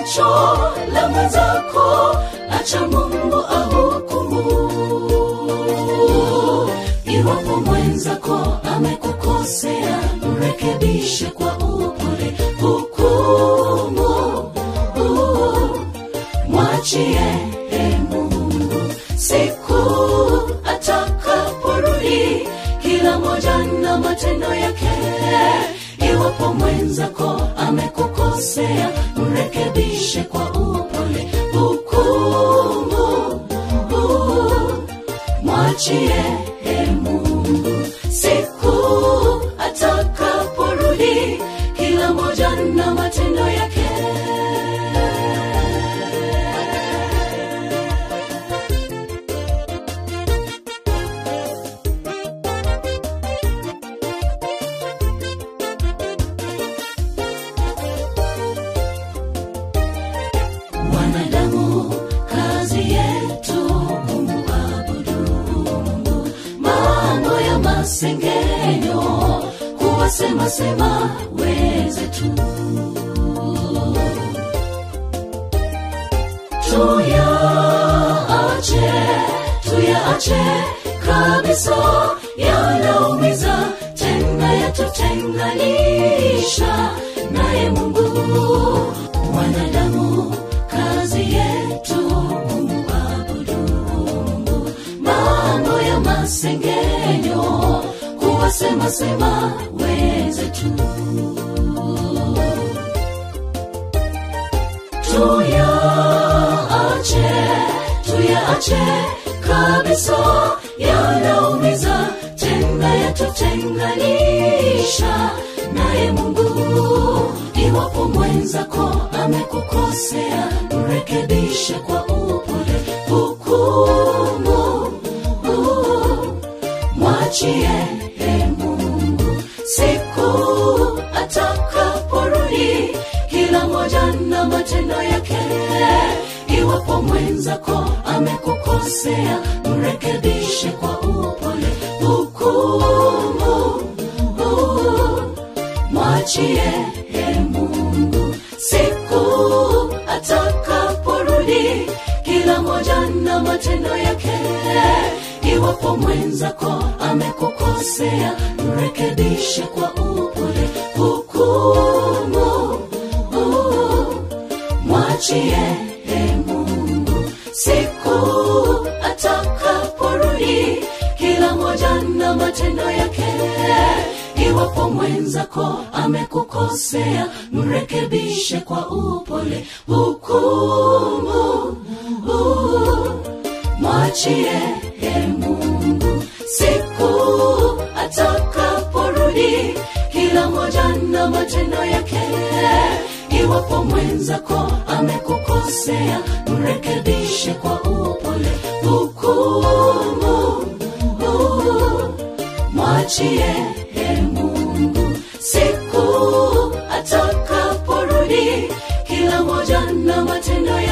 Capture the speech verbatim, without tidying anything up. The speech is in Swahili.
jicho la mwenzako, acha Mungu ahukumu. Iwapo mwenzako amekukosea, mrekebishe kwa upole. Hukumu mwachie Mungu, siku atakaporudi kila moja na matendo yake. Iwapo mwenzako amekukosea, mrekebishe kwa upole. Hukumu mwachie Mungu, siku atakaporudi kila moja na matendo yake. Wanadamu kazi yetu kumuabudu Mungu, mambo ya masengenyo kuwasema sema wenzetu tuyaache, tuyaache kabisa, yanaumiza tena yatutenganisha naye Mungu. Wanadamu kazi yetu kumuabudu Mungu, mambo ya masengenyo kuwasema sema wenzetu tuyaache, tuyaache kabisa, yanaumiza tena yatutenganisha naye Mungu. Iwapo mwenzako amekukosea, mrekebishe kwa upole. Hukumu mwachie Mungu, siku atakaporudi kila moja na matendo yake. Iwapo mwenzako amekukosea, mrekebishe kwa upole. Hukumu mwachie Mungu, siku atakaporudi kila moja na matendo yake. Iwapo mwenzako amekukosea, mrekebishe kwa upole. Hukumu mwachie Mungu, siku atakaporudi kila moja na matendo yake. Iwapo mwenzako amekukosea, mrekebishe kwa upole. Hukumu mwachie Mungu, siku atakaporudi kila moja na matendo yake. Iwapo mwenzako amekukosea, mrekebishe kwa upole. Hukumu mwachie Mungu, siku atakaporudi kila moja na matendo yake.